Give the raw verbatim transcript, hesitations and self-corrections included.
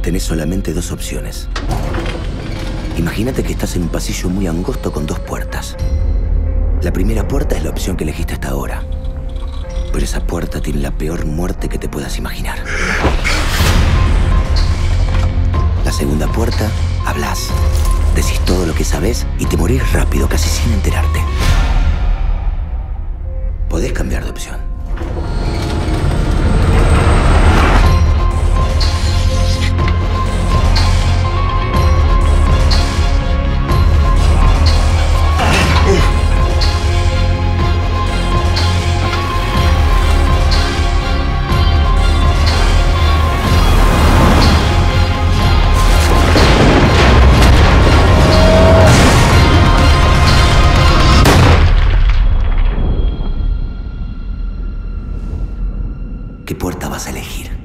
Tenés solamente dos opciones. Imagínate que estás en un pasillo muy angosto con dos puertas. La primera puerta es la opción que elegiste hasta ahora. Pero esa puerta tiene la peor muerte que te puedas imaginar. La segunda puerta, hablas. Decís todo lo que sabés y te morís rápido, casi sin enterarte. Podés cambiar de opción. ¿Qué puerta vas a elegir?